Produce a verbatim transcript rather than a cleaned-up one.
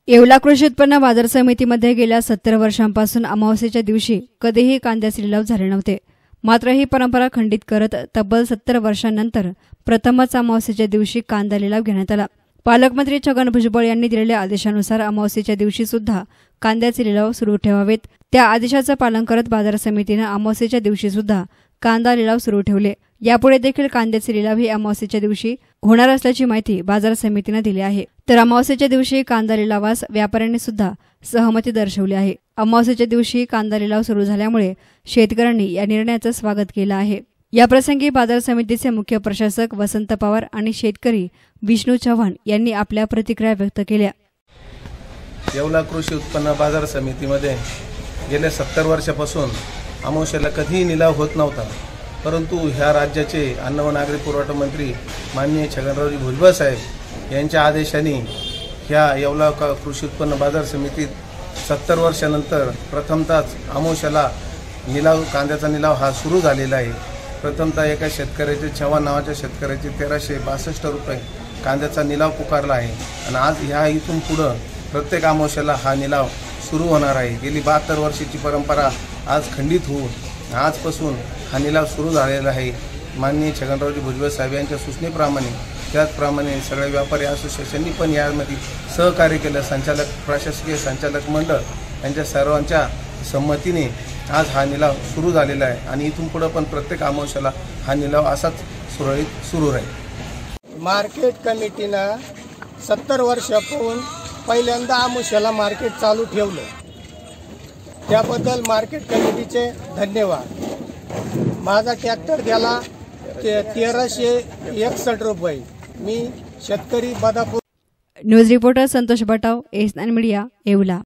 येवला कृषी उत्पन्न बाजार समितीमध्ये गेल्या सत्तर वर्षांपासून अमावस्येच्या दिवशी कधीही कांद्याचे लिलाव झाले नव्हते. मात्र ही परंपरा खंडित करत तब्बल सत्तर वर्षांनंतर प्रथमच अमावस्येच्या दिवशी कांदा लिलाव घेण्यात आला. पालकमंत्री छगन भुजबळ यांनी दिलेल्या आदेशानुसार अमावस्येच्या दिवशी सुद्धा कांद्याचे लिलाव सुरू ठेवावेत. त्या आदेशाचं पालन करत बाजार समितीनं अमावस्येच्या दिवशी सुद्धा कांदा लिलाव सुरू ठेवले. यापुढे देखील कांद्याचे लिलाव ही अमावस्येच्या दिवशी होणार असल्याची माहिती बाजार समितीनं दिली आहे. तर अमावस्येच्या दिवशी कांदा लिलावास व्यापाऱ्यांनी सुद्धा सहमती दर्शवली आहे. अमावस्येच्या दिवशी कांदा लिलाव सुरू झाल्यामुळे शेतकऱ्यांनी या निर्णयाचं स्वागत केलं आहे. याप्रसंगी बाजार समितीचे मुख्य प्रशासक वसंत पवार आणि शेतकरी विष्णू चव्हाण यांनी आपल्या प्रतिक्रिया व्यक्त केल्या. येवला कृषी उत्पन्न बाजार समितीमध्ये गेल्या सत्तर वर्षापासून अमावस्येला कधीही निलाव होत नव्हता. परंतु ह्या राज्याचे अन्न व नागरी पुरवठा मंत्री माननीय छगनरावजी भुजबळ साहेब यांच्या आदेशाने ह्या येवला कृषी उत्पन्न बाजार समितीत सत्तर वर्षानंतर प्रथमतःच अमावस्येला निलाव कांद्याचा निलाव हा सुरू झालेला आहे. प्रथमतः एका शेतकऱ्याचे चव्हाण नावाच्या शेतकऱ्याचे तेराशे बासष्ट रुपये कांद्याचा निलाव पुकारला आहे आणि आज ह्या इथून पुढं प्रत्येक अमावस्येला हा निलाव सुरू होणार आहे. गेली बहात्तर वर्षाची परंपरा आज खंडित होऊन आजपासून हा निलाव सुरू झालेला आहे. माननीय छगनरावजी भुजबळ साहेब यांच्या सूचनेप्रमाणे त्याचप्रमाणे सगळ्या व्यापारी असोसिएशननी पण यामध्ये सहकार्य केलं. संचालक प्रशासकीय संचालक मंडळ यांच्या सर्वांच्या संमतीने आज हा निलाव सुरू झालेला आहे आणि इथून पुढे पण प्रत्येक अमावस्येला हा निलाव असाच सुरळीत सुरू राहील. मार्केट कमिटीनं सत्तर वर्षापासून पहिल्यांदा अमावस्येला मार्केट चालू ठेवलं, त्याबद्दल मार्केट कमिटीचे धन्यवाद. माझा ट्रॅक्टर गेला ते तेराशे एकसष्ट रुपये. मी शेतकरी Badapur. News reporter Santosh Batav, S nine media, Yeola.